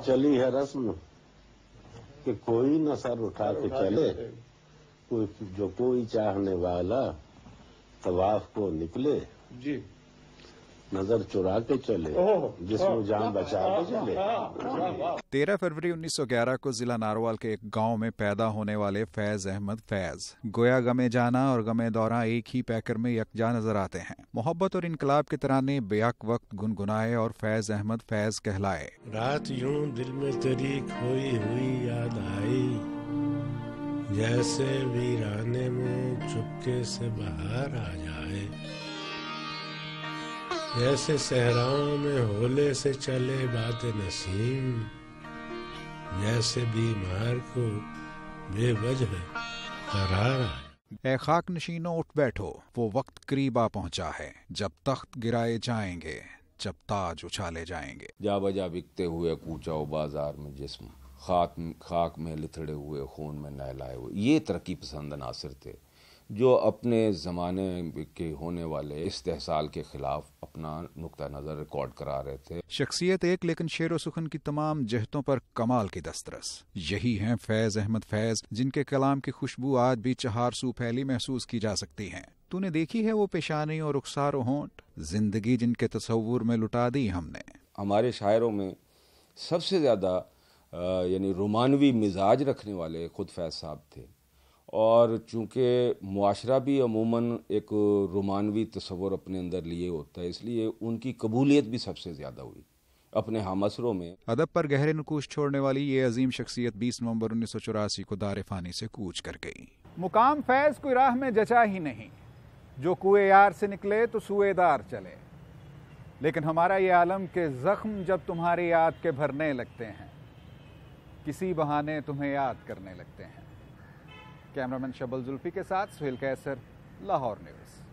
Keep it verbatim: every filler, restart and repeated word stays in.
चली है रस्म कि कोई न सर उठा के चले, कोई जो कोई चाहने वाला तवाफ को निकले जी, नजर चुरा के चले, जिसमें जान बचा के चले। तेरह फरवरी उन्नीस सौ ग्यारह को जिला नारोवाल के एक गांव में पैदा होने वाले फैज अहमद फैज गोया गमे जाना और गमे दौरा एक ही पैकर में यकजा नजर आते हैं। मोहब्बत और इनकलाब के तराने बेहक वक्त गुनगुनाए और फैज अहमद फैज कहलाए। रात यूं दिल में तेरी खोई हुई याद आई, जैसे वीराने में चुपके से बाहर आ जाए, जैसे सहराओं में होले से चले बात नसीम, जैसे बीमार को बेवजह करार आए। ए खाक नशीनों उठ बैठो, वो वक्त करीब आ पहुंचा है जब तख्त गिराए जाएंगे, जब ताज उछाले जाएंगे। जा बजा बिकते हुए कूचाओ बाजार में जिस्म, खाक खाक में लिथड़े हुए खून में नहलाए हुए। ये तरक्की पसंद नासिर थे जो अपने ज़माने के होने वाले इस्तेहसाल के खिलाफ अपना नुक्ता नज़र रिकॉर्ड करा रहे थे। शख्सियत एक लेकिन शेर व सुखन की तमाम जहतों पर कमाल की दस्तरस। यही हैं फैज अहमद फैज, जिनके कलाम की खुशबू आज भी चहार सू फैली महसूस की जा सकती है। तूने देखी है वो पेशानी और रुखसार होंठ, जिंदगी जिनके तस्वुर में लुटा दी हमने। हमारे शायरों में सबसे ज़्यादा यानी रोमानवी मिजाज रखने वाले खुद फैज साहब थे, और चूँकि मुआशरा भी अमूमन एक रोमानवी तस्वुर अपने अंदर लिए होता है, इसलिए उनकी कबूलियत भी सबसे ज़्यादा हुई अपने हमअसरों में। अदब पर गहरे नकूश छोड़ने वाली ये अजीम शख्सियत बीस नवंबर उन्नीस सौ चौरासी को दार फानी से कूच कर गई। मुकाम फैज कोई राह में जचा ही नहीं, जो कुएं यार से निकले तो सुएदार चले। लेकिन हमारा ये आलम के जख्म जब तुम्हारी याद के भरने लगते हैं, किसी बहाने तुम्हें याद करने लगते हैं। कैमरामैन शबल जुल्फी के साथ सुहेल कैसर, लाहौर न्यूज़।